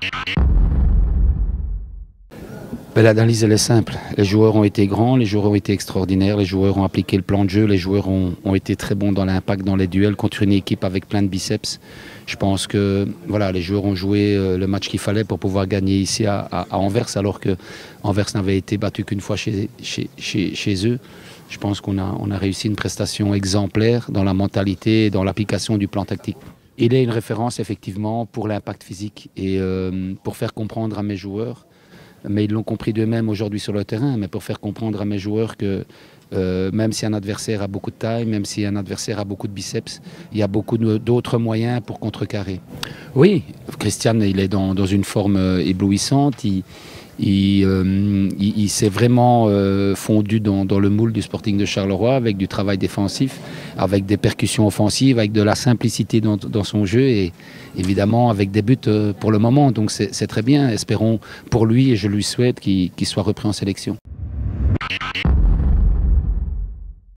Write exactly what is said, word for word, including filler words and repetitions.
Ben, l'analyse elle est simple. Les joueurs ont été grands, les joueurs ont été extraordinaires, les joueurs ont appliqué le plan de jeu, les joueurs ont, ont été très bons dans l'impact, dans les duels contre une équipe avec plein de biceps. Je pense que voilà, les joueurs ont joué le match qu'il fallait pour pouvoir gagner ici à, à, à Anvers, alors que Anvers n'avait été battu qu'une fois chez, chez, chez, chez eux. Je pense qu'on a, on a réussi une prestation exemplaire dans la mentalité et dans l'application du plan tactique. Il est une référence effectivement pour l'impact physique et euh, pour faire comprendre à mes joueurs, mais ils l'ont compris d'eux-mêmes aujourd'hui sur le terrain, mais pour faire comprendre à mes joueurs que euh, même si un adversaire a beaucoup de taille, même si un adversaire a beaucoup de biceps, il y a beaucoup d'autres moyens pour contrecarrer. Oui, Christian, il est dans, dans une forme éblouissante, il, il, euh, il, il s'est vraiment euh, fondu dans, dans le moule du Sporting de Charleroi avec du travail défensif, avec des percussions offensives, avec de la simplicité dans, dans son jeu et évidemment avec des buts euh, pour le moment. Donc c'est très bien. Espérons pour lui et je lui souhaite qu'il qu'il soit repris en sélection.